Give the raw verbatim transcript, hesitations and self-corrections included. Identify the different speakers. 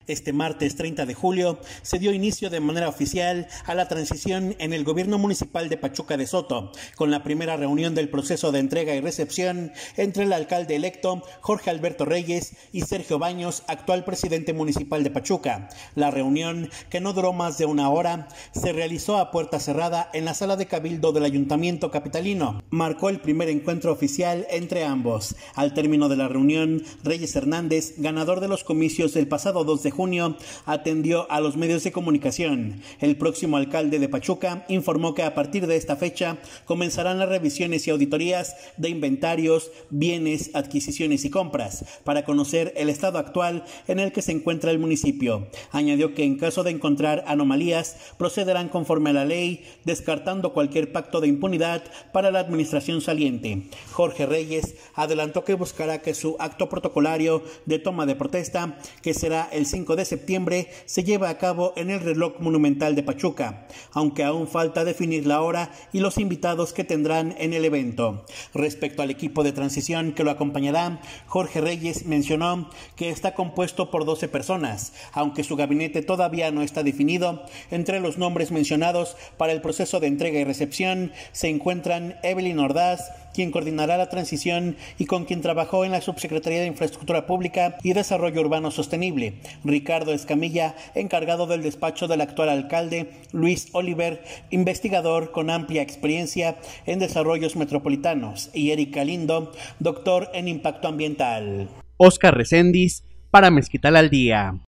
Speaker 1: Este martes treinta de julio se dio inicio de manera oficial a la transición en el gobierno municipal de Pachuca de Soto, con la primera reunión del proceso de entrega y recepción entre el alcalde electo Jorge Alberto Reyes y Sergio Baños, actual presidente municipal de Pachuca. La reunión, que no duró más de una hora, se realizó a puerta cerrada en la sala de cabildo del Ayuntamiento capitalino. Marcó el primer encuentro oficial entre ambos. Al término de la reunión, Reyes Hernández, ganador de los comicios del pasado dos de junio, atendió a los medios de comunicación. El próximo alcalde de Pachuca informó que a partir de esta fecha comenzarán las revisiones y auditorías de inventarios, bienes, adquisiciones y compras para conocer el estado actual en el que se encuentra el municipio. Añadió que en caso de encontrar anomalías procederán conforme a la ley, descartando cualquier pacto de impunidad para la administración saliente. Jorge Reyes adelantó que buscará que su acto protocolario de toma de protesta, que será el cinco de septiembre, se lleva a cabo en el reloj monumental de Pachuca, aunque aún falta definir la hora y los invitados que tendrán en el evento. Respecto al equipo de transición que lo acompañará, Jorge Reyes mencionó que está compuesto por doce personas, aunque su gabinete todavía no está definido. Entre los nombres mencionados para el proceso de entrega y recepción se encuentran Evelyn Ordaz, quien coordinará la transición y con quien trabajó en la Subsecretaría de Infraestructura Pública y Desarrollo Urbano Sostenible; Ricardo Escamilla, encargado del despacho del actual alcalde; Luis Oliver, investigador con amplia experiencia en desarrollos metropolitanos; y Erika Lindo, doctor en impacto ambiental.
Speaker 2: Oscar Reséndiz, para Mezquital al Día.